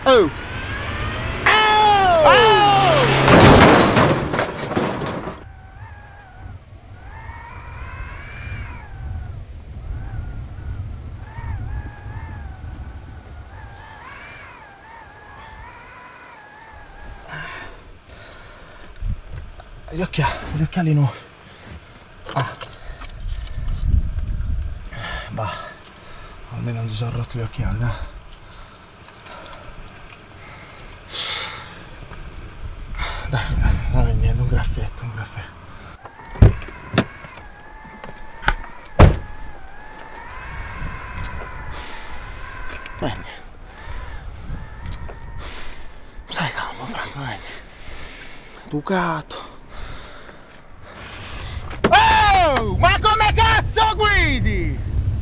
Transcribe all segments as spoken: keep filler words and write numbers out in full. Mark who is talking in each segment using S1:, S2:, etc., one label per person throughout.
S1: Oh! Oh! Oh! Gli occhiali, gli occhiali nuovi. Ah. Bah, almeno non si sono rotti gli occhiali, dai. Dai, non è niente, un graffetto, un graffetto. Bene. Stai calmo, Franco, vieni. Educato. Oh! Ma come cazzo guidi?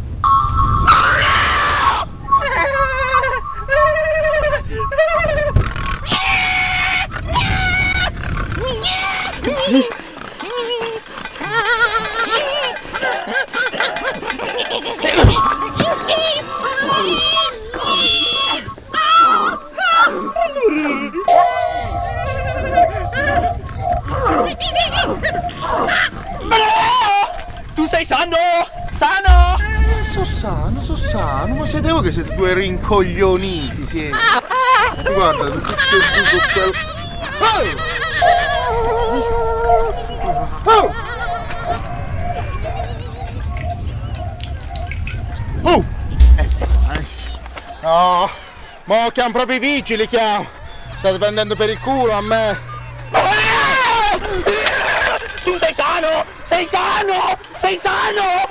S2: Tu sei sano? Sano?
S1: Eh, so sano, so sano, ma siete voi che siete due rincoglioniti, siete. Guarda, tutto quel... Oh! Oh! Oh! No, mo chiamo proprio i vigili, chiamo. State prendendo per il culo a me.
S2: Tu sei sano? Sei sano? Sei sano?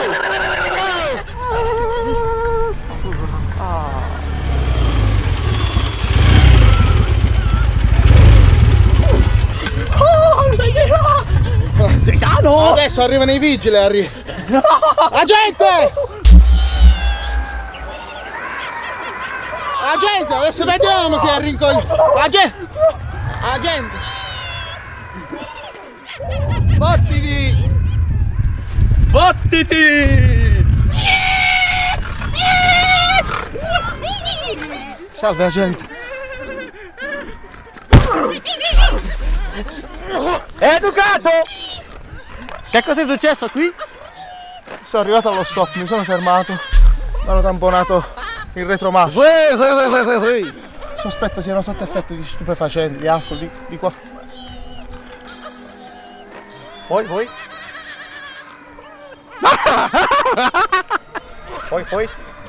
S2: Oh, sei vero? Sei sano?
S1: Adesso arrivano i vigili, Harry. Agente! Agente, adesso vediamo chi è il rincoglionito. Agente! Agente!
S2: Fottiti! Fottiti!
S1: Salve, agente.
S2: Educato! Che cosa è successo qui?
S1: Sono arrivato allo stop, mi sono fermato. Mi hanno tamponato il retromarcia.
S2: Sì, sì, sì, sì, sì.
S1: Sospetto siano sotto effetto di stupefacenti, di alcol, di, di qua.
S2: Poi, poi. Poi, poi.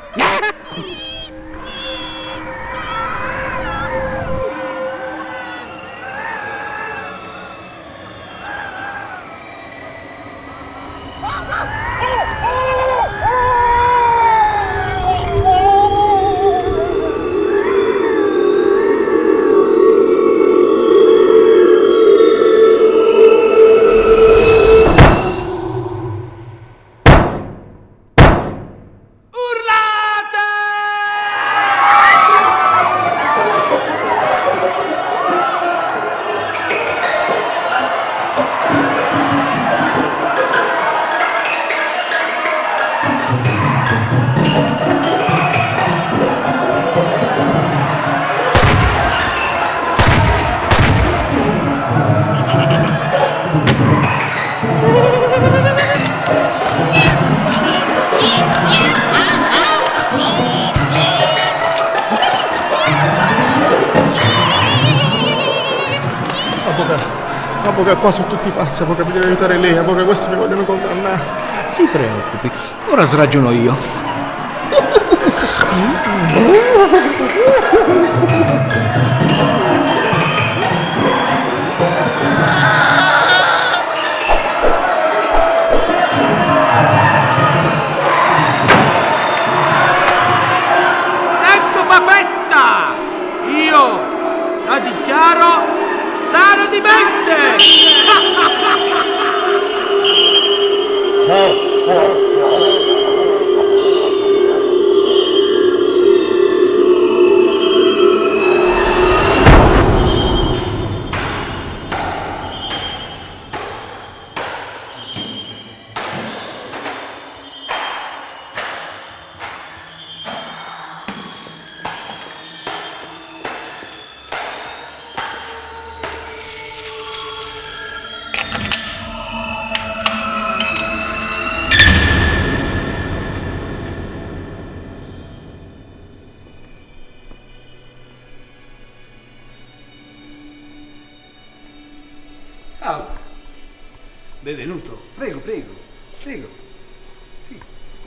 S1: Avvocato, qua sono tutti pazzi, avvocato, mi deve aiutare lei, avvocato, questi mi vogliono condannare.
S2: Si preoccupi, ora sragiono io.
S3: Sento papetta! Io la dichiaro sano di mente!
S4: Benvenuto. Prego, prego, prego. Sì.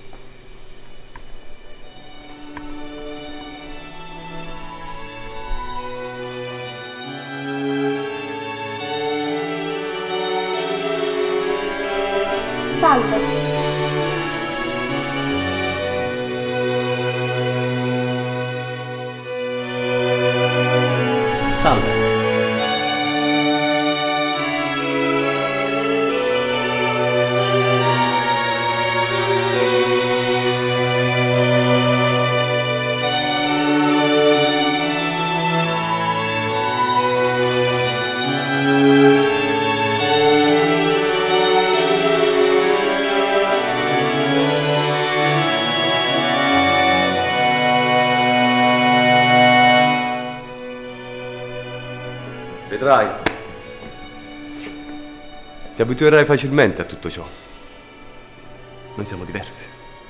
S5: Salve.
S4: Salve.
S6: Vedrai. Ti abituerai facilmente a tutto ciò. Noi siamo diversi.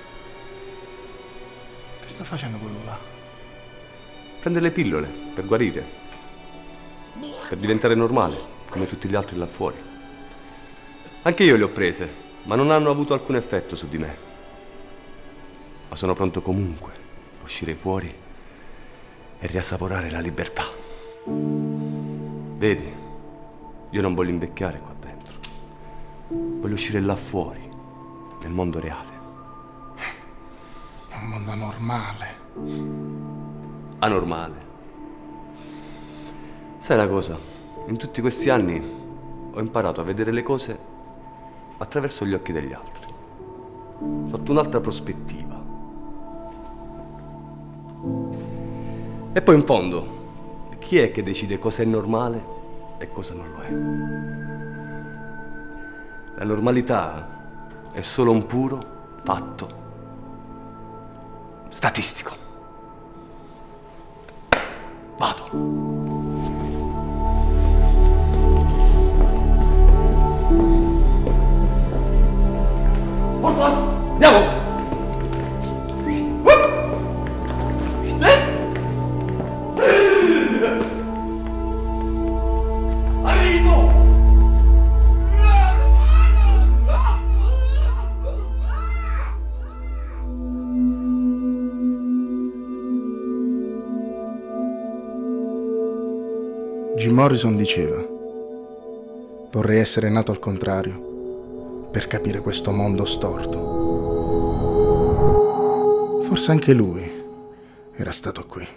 S1: Che sta facendo quello là?
S6: Prende le pillole per guarire. Per diventare normale, come tutti gli altri là fuori. Anche io le ho prese, ma non hanno avuto alcun effetto su di me. Ma sono pronto comunque a uscire fuori e riassaporare la libertà. Vedi, io non voglio invecchiare qua dentro. Voglio uscire là fuori, nel mondo reale.
S1: È un mondo anormale.
S6: Anormale. Sai una cosa? In tutti questi anni ho imparato a vedere le cose attraverso gli occhi degli altri, sotto un'altra prospettiva. E poi in fondo, chi è che decide cosa è normale e cosa non lo è? La normalità è solo un puro fatto statistico. Vado. Porta! Andiamo!
S7: Jim Morrison diceva: vorrei essere nato al contrario per capire questo mondo storto. Forse anche lui era stato qui.